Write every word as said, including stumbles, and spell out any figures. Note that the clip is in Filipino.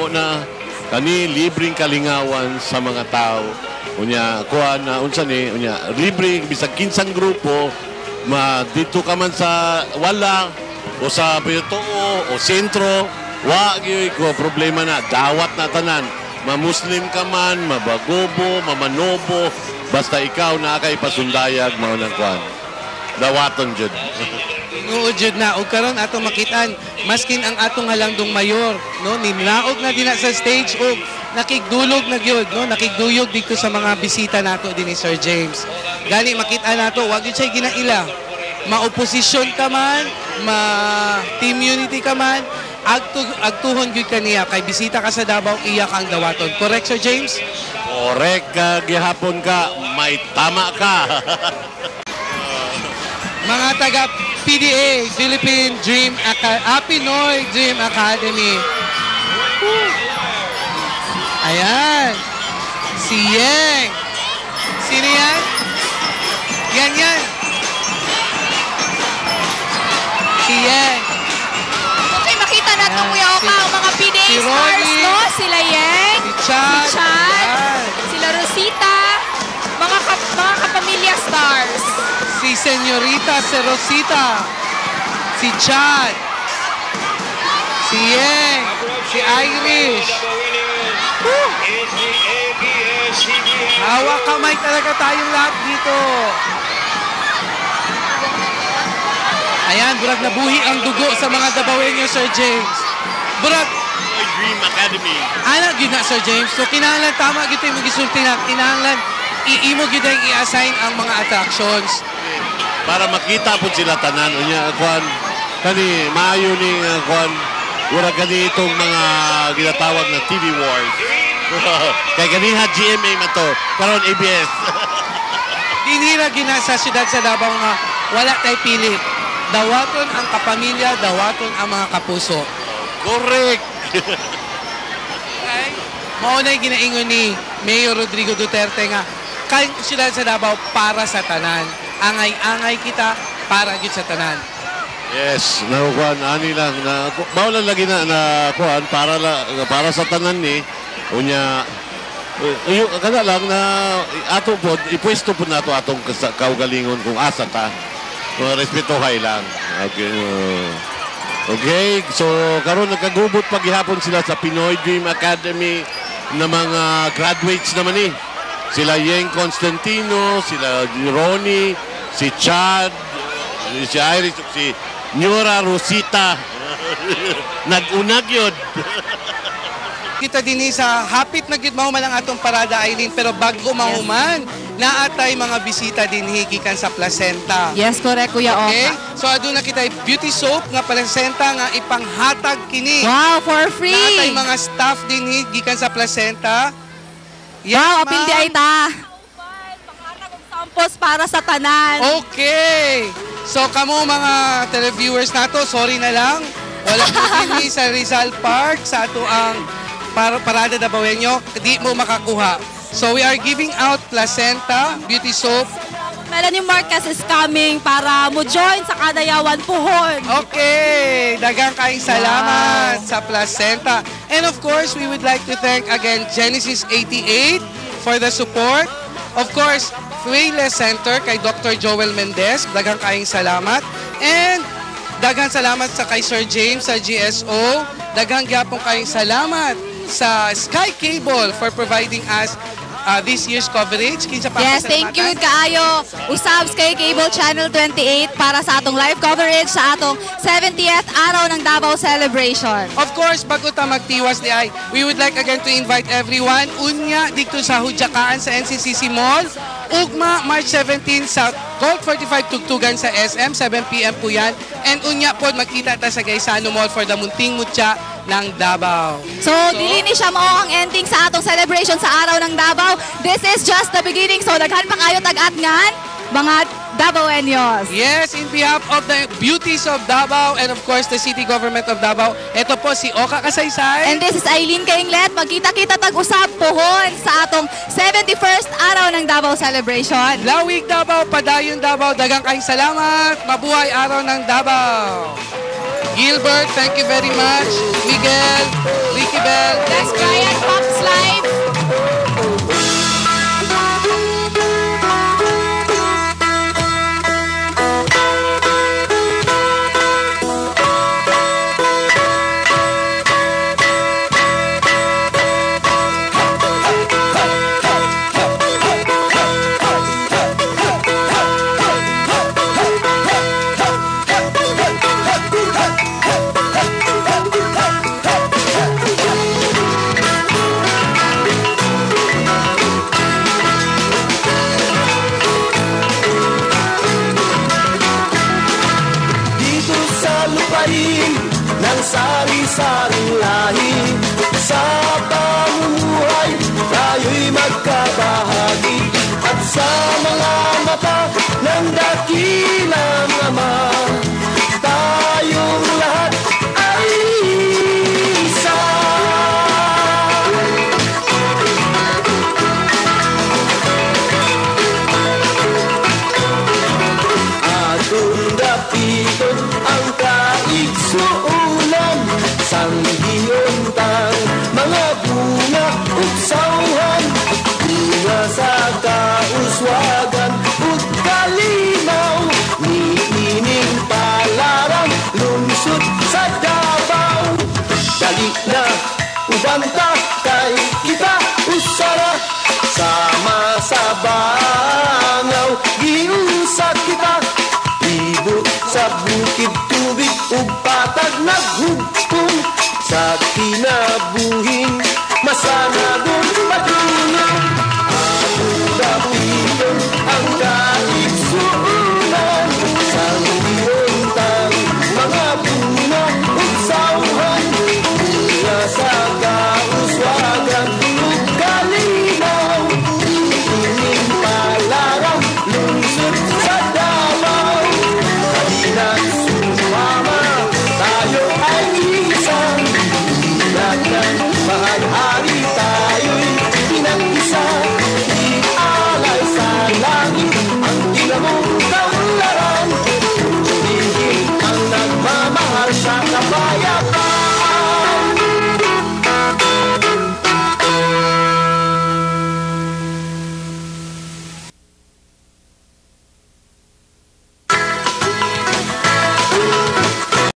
mahimo na kani libreng kalingawan sa mga tao. Unya kuha na unsa ni unya libre bisag kinsang grupo ma dito ka man sa wala o sa Piyotoo o sentro wa gyud ko problema na dawat na tanan. Ma-Muslim ka man, mabagobo, mamanobo, basta ikaw na kay pasundayag mao nang kuan. Dawaton jud. Oo jud na og karon ato makitaan maskin ang atong halangdong mayor no ninlaog na dina sa stage og nakigdulog na gyud no nakigduyog dito sa mga bisita nato dinhi Sir James. Gani makita nato wa gyud siya ginaila. Ma-opposition ka man, ma-team unity ka man, agtu agtuhon gyud kaniya kay bisita ka sa Davao iya kang dawaton. Correct Sir James? Correct ka gihapon ka, may tama ka. Mga taga P D A, Philippine Dream Academy, ah, Pinoy Dream Academy. Woo. Ayan. Si Yeng. Sino yan? Yan yan. Si Yeng. Okay, makita natin Ayan. Kuya Oka ang mga P D A Si stars, Ronnie. no? Sila Yeng, Si Chad. si Chad, Ayan. sila Rosita, mga, kap mga kapamilya stars. Si Senyorita, si Rosita. Si Chad. Si Yeng. Si Irish. Woo. Hawak kamay talaga tayong lahat dito. Ayan, burag nabuhi ang dugo sa mga Dabawenyo, Sir James. Burag, Dream Academy. anak yun na, Sir James. So, kinahanglan, tama gito yung magisulti na. Kinahanglan, iimo gito yung i-assign ang mga attractions. Para makita po sila tanan. Unya, kuan, kani, maayo ni uh, kuan, wala kani itong mga ginatawag na T V Wars. Kay ganiha G M A man to, karon A B S. Dinira gina sa siyudad sa Davao nga wala tay pili. Dawaton ang kapamilya, dawaton ang mga kapuso. Correct. Okay? Maunay ginaingon ni Mayor Rodrigo Duterte nga kay siyudad sa Davao para sa tanan. Angay-angay kita para gid sa tanan. Yes, na kuan ani lang na bawal lagi na na kuan para la, para sa tanan ni unya uh, kada lang na ato pod ipwesto pod nato atong kaugalingon kung asa ta. Uh, respetuhay lang. Okay. Uh, okay, so karon nagkagubot paghihapon sila sa Pinoy Dream Academy na mga graduates naman ni. Sila Yeng Constantino, sila Ronnie, si Chad, si Iris, si Nyora Rosita. Nag-unag yun. Kita din sa hapit na gid mao man ang atong parada Eileen pero bago mahuman naatay mga bisita din higikan sa placenta. Yes, correct Kuya Okay? Oka. So aduna kita beauty soap nga placenta nga ipanghatag kini. Wow, for free. Naatay mga staff din higikan sa placenta. Yes, Wow, ma'am. apil di ay ta. Panghatag og samples para sa tanan. Okay. So kamo mga televiewers nato, sorry na lang. Wala po din sa Rizal Park sa ato ang par parada Dabawenyo, di mo makakuha. So we are giving out placenta, beauty soap. Melanie Marquez is coming para mo join sa Kadayawan Puhon. Okay, dagang kaing salamat sa placenta. And of course, we would like to thank again Genesis eighty-eight for the support. Of course, Fuele Center kay Doctor Joel Mendez, dagang kaing salamat. And dagang salamat sa kay Sir James sa G S O. Dagang gyapon kaing salamat sa Sky Cable for providing us uh, this year's coverage. Kinsa pa Yes, thank you kaayo. Usab kay Cable Channel twenty-eight para sa atong live coverage sa atong seventieth araw ng Davao Celebration. Of course, bago ta magtiwas di ay, we would like again to invite everyone unya dito sa Hudyakaan sa N C C C Mall. Ugma, March seventeenth sa Gold forty-five Tugtugan sa S M, seven p m po yan. And unya po, magkita ta sa Gaisano Mall for the Munting Mutya ng Davao. So, dili ni siya mao ang ending sa atong celebration sa araw ng Davao. This is just the beginning. So, daghan pa kayo tag-atngan, mga Davaoenyos. Yes, in behalf of the beauties of Davao and of course the city government of Davao, ito po si Oka Kasaysay. And this is Eileen Kainglet. Magkita-kita tag-usab pohon sa atong seventy-first araw ng Davao Celebration. Lawig Davao, Padayon Davao, dagang kayong salamat. Mabuhay araw ng Davao. Gilbert, thank you very much. Miguel, Ricky Bell, thank mata ng dakilang Ama. Tayong lahat ay isa. Atong dapiton ang kaigsuunan, sanggiontang mga bunga uksawhan, bunga sa kauswagan ug kalinaw, niining palarang lungsod sa Davao. Dali na ubanta kay kita usara, sama sa bangaw giusat kita, libot sa bukid